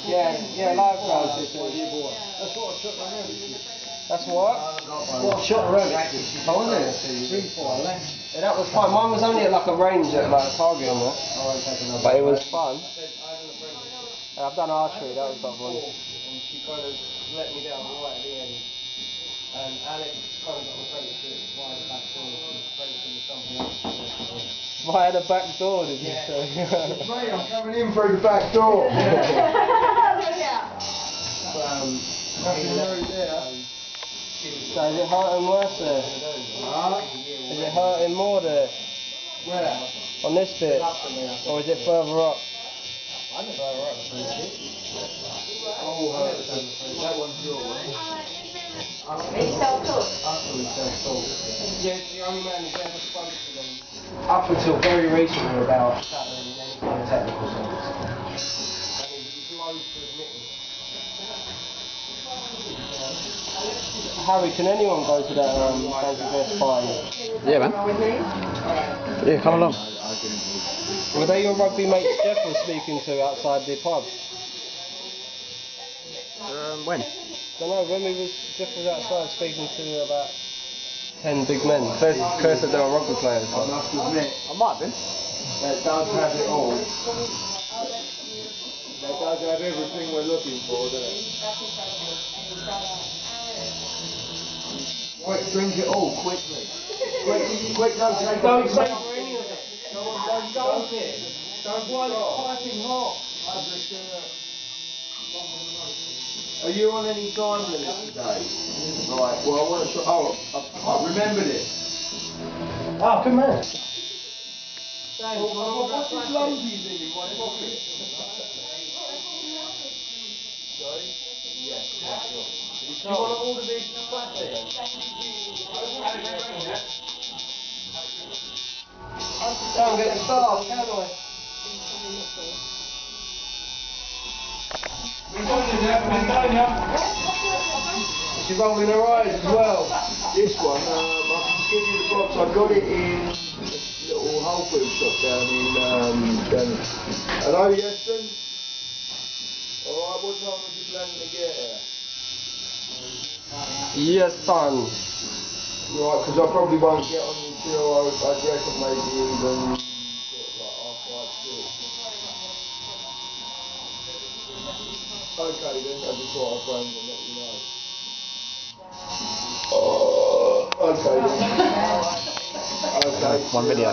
Yeah, live crowds. That's what I shot around. That's what? What I shot around. Oh, was it? 3, 4 left. Yeah, that was fun. Mine was only at like a range at like a target on there. But it was fun. And I've done archery, that was that one. And she kind of let me down right at the end. And Alex kind of got the apprenticeship via the back door. Via the back door, did you say? Mate, I'm coming in through the back door. Nothing rude there. So is it hurting worse there? Is it hurting more there? Where? On this bit? Or is it further up? Further up. Oh, that one's your one. Yeah, the only man who's ever spoken to them up until very recently about any kind of technical things. And he's loath to admit it. Harry, can anyone go to that fancy dress party? Yeah, man. Yeah, come along. Were they your rugby mates Jeff was speaking to outside the pub? When? I don't know, when Jeff was outside speaking to about 10 big men. Chris said they were rugby players. I must admit, I might have been. that does have it all. That does have everything we're looking for, doesn't it? Quick, drink it all, quickly. Quick, don't say Don't anything. say any of it. Don't gulp it. Don't while it's piping hot. Are you on any time limit today? Right, well I want to try, I remembered it. Oh, good man. What's this lumpy thing in my pocket? Sorry? Yeah, sure. Do you want to order these plastic? I can't get the staff, can I? She's rolling her eyes as well. This one, I can give you the box. I got it in this little Whole Foods shop down in. Hello, Yeston. Alright, what time was you planning to get here? Yes, son. Right, because I probably won't get on until I reckon maybe even sort of like 5:30. Okay then, I just thought I'd phone you and let you know. Okay then. Okay. One video.